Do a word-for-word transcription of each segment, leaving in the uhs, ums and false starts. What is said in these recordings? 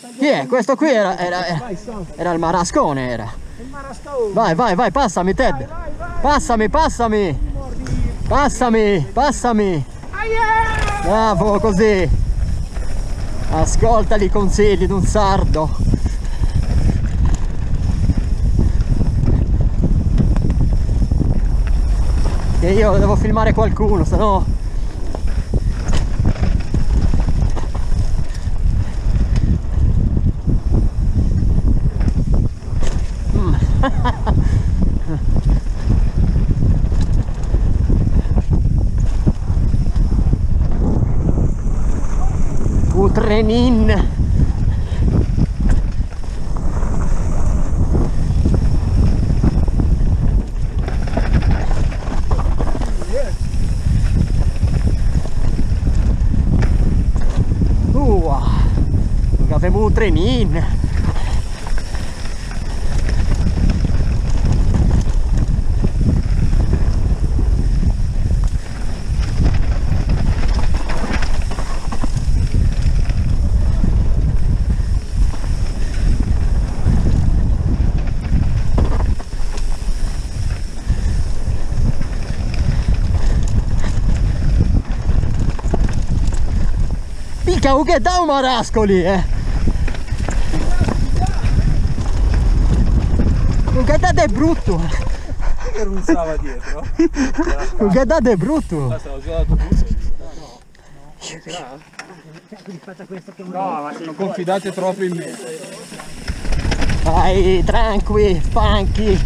Chi è? Questo qui era, era, era, era il marascone, era. Vai, vai, vai, passami Ted. Passami, passami. Passami, passami. Bravo, così. Ascolta i consigli di un sardo. Che io devo filmare qualcuno, se no... Mm. Utrenin. Uh, avevamo Utrenin. Pica, che da un marascoli, eh! Un gadate è brutto! Che ruzzava dietro? Un gadate è brutto! Ah, stavo girato tutto? No, no, ma non confidate troppo in me. Vai, tranqui, funky!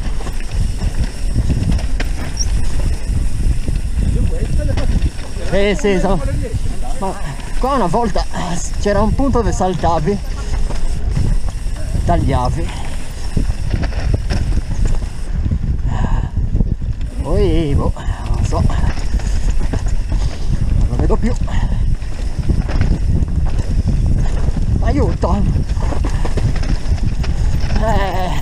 Eh sì, so. Ma qua una volta c'era un punto dove saltavi, tagliavi, poi boh, non so, non lo vedo più. Aiuto! Eh.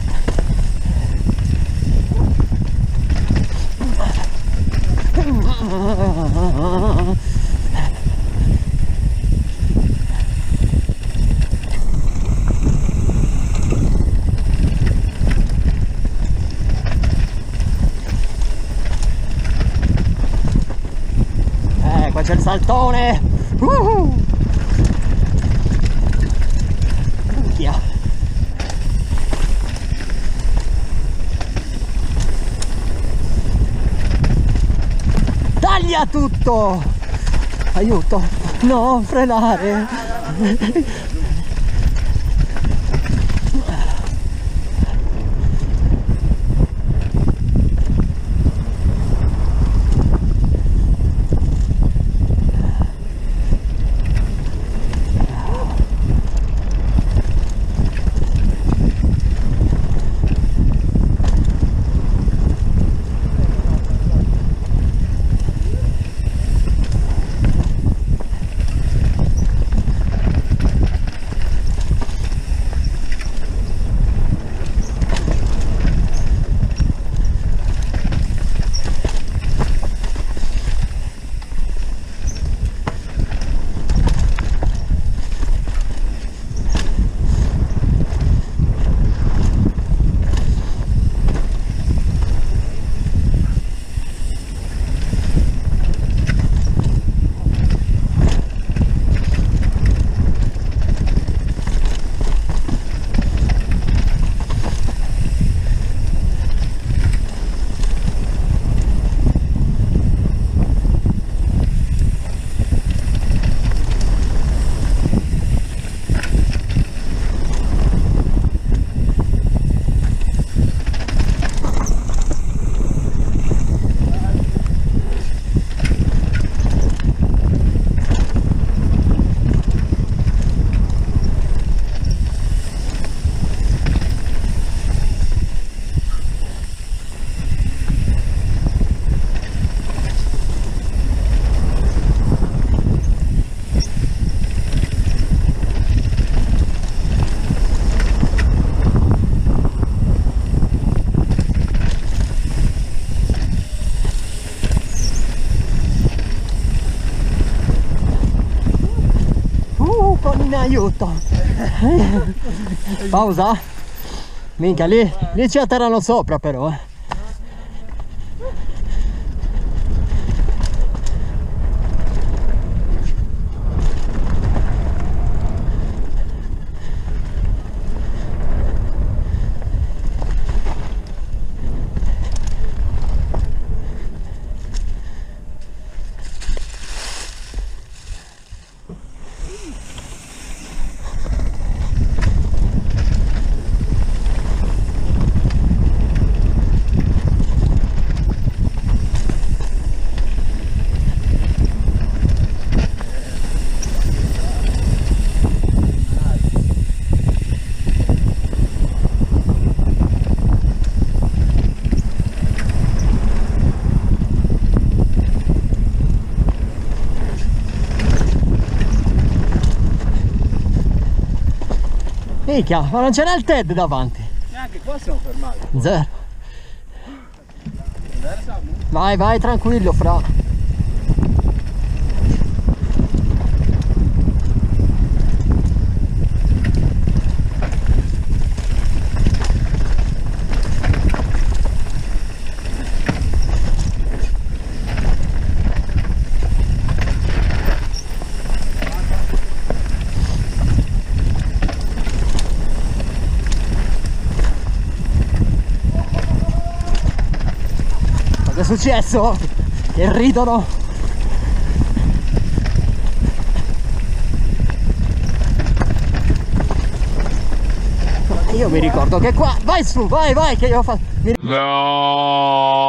Eh, qua c'è il saltone! Uh-huh. Minchia! Taglia tutto! Aiuto! No, frenare! telefono in aiuto. Pausa. Minchia, lì, lì ci atterrano sopra però, eh. Minchia, ma non c'era il Ted davanti. Neanche qua siamo fermati. Zero. Vai, vai, tranquillo, fra. Cosa è successo? Che ridono. Io mi ricordo che qua, vai su, vai, vai, che io ho fatto. No!